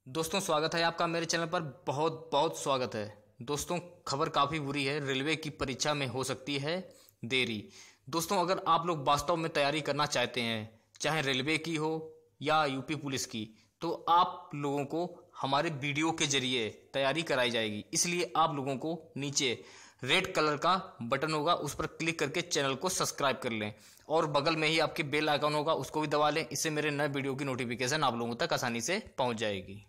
दोस्तों स्वागत है आपका मेरे चैनल पर। बहुत बहुत स्वागत है। दोस्तों खबर काफ़ी बुरी है। रेलवे की परीक्षा में हो सकती है देरी। दोस्तों अगर आप लोग वास्तव में तैयारी करना चाहते हैं, चाहे रेलवे की हो या यूपी पुलिस की, तो आप लोगों को हमारे वीडियो के जरिए तैयारी कराई जाएगी। इसलिए आप लोगों को नीचे रेड कलर का बटन होगा, उस पर क्लिक करके चैनल को सब्सक्राइब कर लें और बगल में ही आपके बेल आइकन होगा, उसको भी दबा लें। इससे मेरे नए वीडियो की नोटिफिकेशन आप लोगों तक आसानी से पहुंच जाएगी।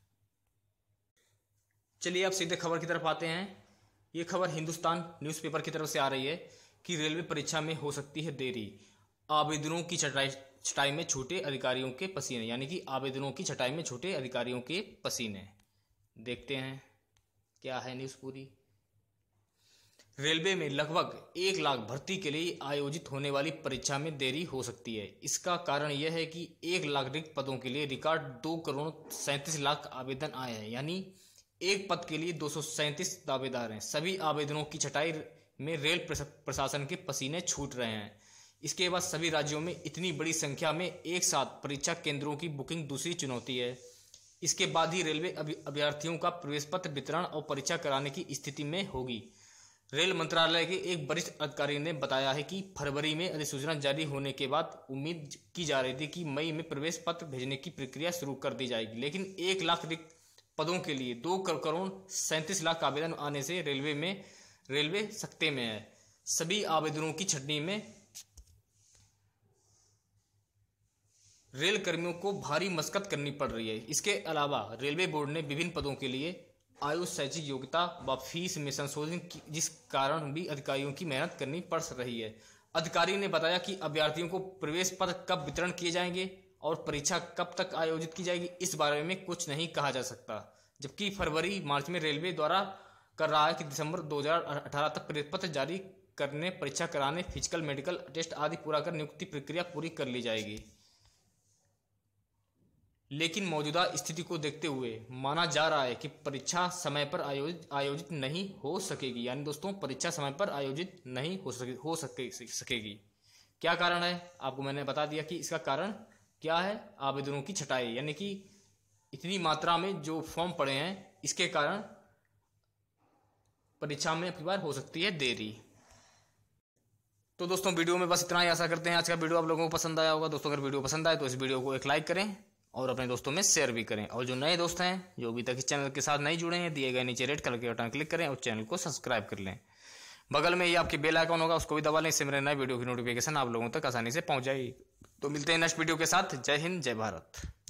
चलिए अब सीधे खबर की तरफ आते हैं। ये खबर हिंदुस्तान न्यूज़पेपर की तरफ से आ रही है कि रेलवे परीक्षा में हो सकती है देरी। आवेदनों की छटाई में छूटे अधिकारियों के पसीने, यानी कि आवेदनों की छटाई में छूटे अधिकारियों के पसीने। देखते हैं क्या है न्यूज़ पूरी। रेलवे में लगभग 1 लाख भर्ती के लिए आयोजित होने वाली परीक्षा में देरी हो सकती है। इसका कारण यह है कि 1 लाख रिक्त पदों के लिए रिकॉर्ड 2 करोड़ 37 लाख आवेदन आए हैं, यानी एक पद के लिए 237 दावेदार हैं। सभी आवेदनों की छटाई में रेल प्रशासन के पसीने छूट रहे हैं। इसके बाद सभी राज्यों में इतनी बड़ी संख्या में एक साथ परीक्षा केंद्रों की बुकिंग दूसरी चुनौती है। इसके बाद ही रेलवे अभ्यर्थियों का प्रवेश पत्र वितरण और परीक्षा कराने की स्थिति में होगी। रेल मंत्रालय के एक वरिष्ठ अधिकारी ने बताया है कि फरवरी में अधिसूचना जारी होने के बाद उम्मीद की जा रही थी कि मई में प्रवेश पत्र भेजने की प्रक्रिया शुरू कर दी जाएगी, लेकिन 1 लाख रिक्त पदों के लिए 2 करोड़ 37 लाख आवेदन आने से रेलवे सख्ते में है। सभी आवेदनों की छटनी में रेल कर्मियों को भारी मशक्कत करनी पड़ रही है। इसके अलावा रेलवे बोर्ड ने विभिन्न पदों के लिए आयु, शैक्षिक योग्यता व फीस में संशोधन की, जिस कारण भी अधिकारियों की मेहनत करनी पड़ रही है। अधिकारी ने बताया कि अभ्यर्थियों को प्रवेश पत्र कब वितरण किए जाएंगे और परीक्षा कब तक आयोजित की जाएगी, इस बारे में कुछ नहीं कहा जा सकता। जबकि फरवरी मार्च में रेलवे द्वारा कर रहा है कि दिसंबर 2018 तक प्रवेश पत्र जारी करने, परीक्षा कराने, फिजिकल मेडिकल टेस्ट आदि पूरा कर नियुक्ति प्रक्रिया पूरी कर ली जाएगी। लेकिन मौजूदा स्थिति को देखते हुए माना जा रहा है कि परीक्षा समय पर आयोजित नहीं हो सकेगी। यानी दोस्तों परीक्षा समय पर आयोजित नहीं हो सकेगी। क्या कारण है आपको मैंने बता दिया कि इसका कारण क्या है। आवेदनों की छटाई, यानी कि इतनी मात्रा में जो फॉर्म पड़े हैं, इसके कारण परीक्षा में अगली बार हो सकती है देरी। तो दोस्तों वीडियो में बस इतना ही। आशा करते हैं आज का वीडियो आप लोगों को पसंद आया होगा। दोस्तों अगर वीडियो पसंद आए तो इस वीडियो को एक लाइक करें और अपने दोस्तों में शेयर भी करें। और जो नए दोस्त हैं, जो अभी तक इस चैनल के साथ नहीं जुड़े हैं, दिए गए नीचे रेड कलर के बटन क्लिक करें और चैनल को सब्सक्राइब कर लें। बगल में ये आपके बेल आइकन होगा, उसको भी दबा लें। इससे मेरे नए वीडियो की नोटिफिकेशन आप लोगों तक आसानी से पहुंच जाएगी। तो मिलते हैं नेक्स्ट वीडियो के साथ। जय हिंद, जय भारत।